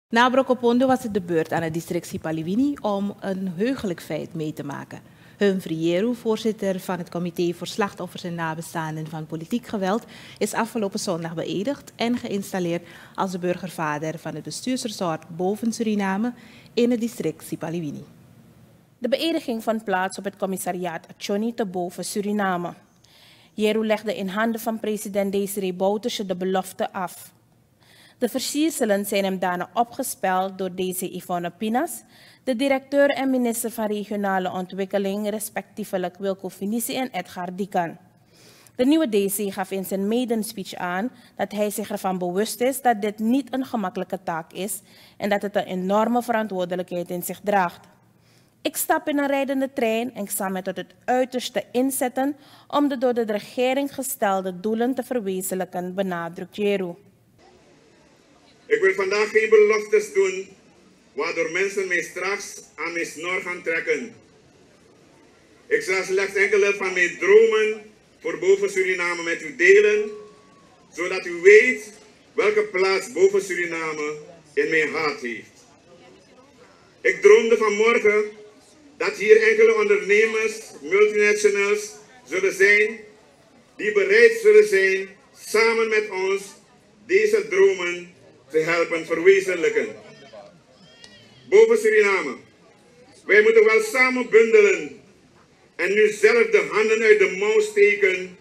Na Brokopondo was het de beurt aan het district Sipaliwini om een heugelijk feit mee te maken. Humphrey Jeru, voorzitter van het Comité voor Slachtoffers en Nabestaanden van Politiek Geweld, is afgelopen zondag beëdigd en geïnstalleerd als de burgervader van het bestuursresort Boven Suriname in het district Sipaliwini. De beëdiging vond plaats op het commissariaat Achoni te Boven Suriname. Jeru legde in handen van president Desiree Bouterse de belofte af. De versierselen zijn hem daarna opgespeld door DC Yvonne Pinas, de directeur en minister van Regionale Ontwikkeling, respectievelijk Wilco Finissi en Edgar Dikan. De nieuwe DC gaf in zijn maiden speech aan dat hij zich ervan bewust is dat dit niet een gemakkelijke taak is en dat het een enorme verantwoordelijkheid in zich draagt. Ik stap in een rijdende trein en ik zal me tot het uiterste inzetten om de door de regering gestelde doelen te verwezenlijken, benadrukt Jeru. Ik wil vandaag geen beloftes doen waardoor mensen mij straks aan mijn snor gaan trekken. Ik zal slechts enkele van mijn dromen voor Boven Suriname met u delen, zodat u weet welke plaats Boven Suriname in mijn hart heeft. Ik droomde vanmorgen dat hier enkele ondernemers, multinationals zullen zijn die bereid zullen zijn samen met ons deze dromen te helpen verwezenlijken. Boven Suriname, wij moeten wel samen bundelen en nu zelf de handen uit de mouw steken.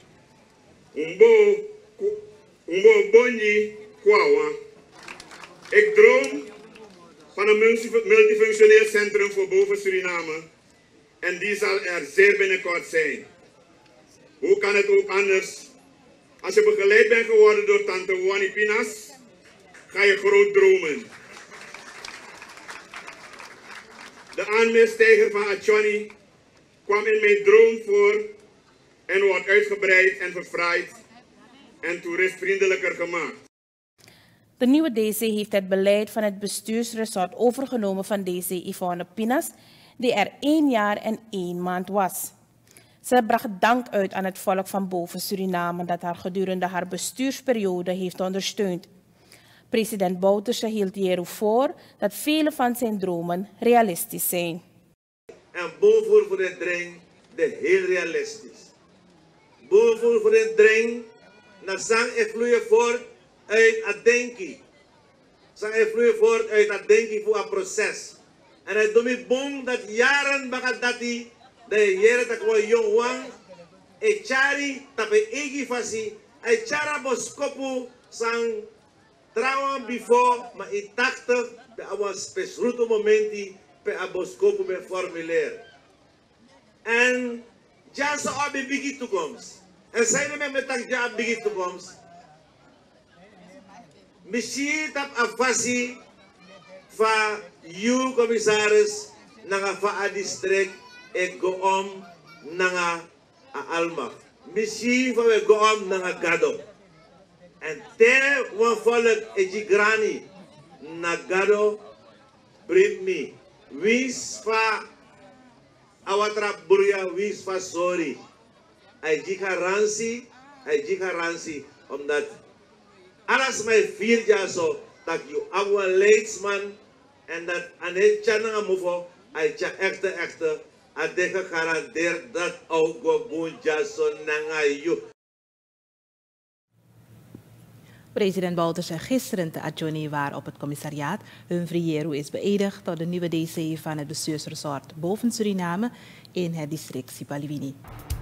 Umbo bonji kwawa. Ik droom van een multifunctioneel centrum voor Boven Suriname en die zal er zeer binnenkort zijn. Hoe kan het ook anders? Als je begeleid bent geworden door tante Wani Pinas, ga je groot dromen. De aanmeerstijger van Achoni kwam in mijn droom voor en wordt uitgebreid en verfraaid en toeristvriendelijker gemaakt. De nieuwe DC heeft het beleid van het bestuursresort overgenomen van DC Yvonne Pinas, die er 1 jaar en 1 maand was. Ze bracht dank uit aan het volk van Boven Suriname dat haar gedurende haar bestuursperiode heeft ondersteund. President Bouterse hield Jeru voor dat vele van zijn dromen realistisch zijn. En boven voor het dreng de heel realistisch. Boven voor het dreng naar zang en vloeien voort uit het denken. Zang en vloeien voort uit het denken voor een proces. En het doet me bang dat jaren bakat dat die de jaren dat we jong wang e chari tape egi fasi e chara boskopu sang trouwen before maar in 80 bij een speciale momenten bij een boskopu bij formulier. En ja zo op de biggie toekomst. En zijn we met dat ja biggie toekomst. Misschien dat afasi van uw commissaris naar een district en go om naar Alma. Misschien van we go om naar Gado. En te wan volk ejigrani nagado bring me. Wis fa awatra burya wis fa sorry. Ai jikaransi omdat alles mij 4 jaar zo dat je oude leidsman en dat anet chana mufo ai cha echte adeka garandeer dat ook go bunja so nanga you. President Bouterse gisteren te Achoni waar op het commissariaat. Humphrey Jeru is beëdigd tot de nieuwe DC van het bestuursresort Boven Suriname in het district Sipaliwini.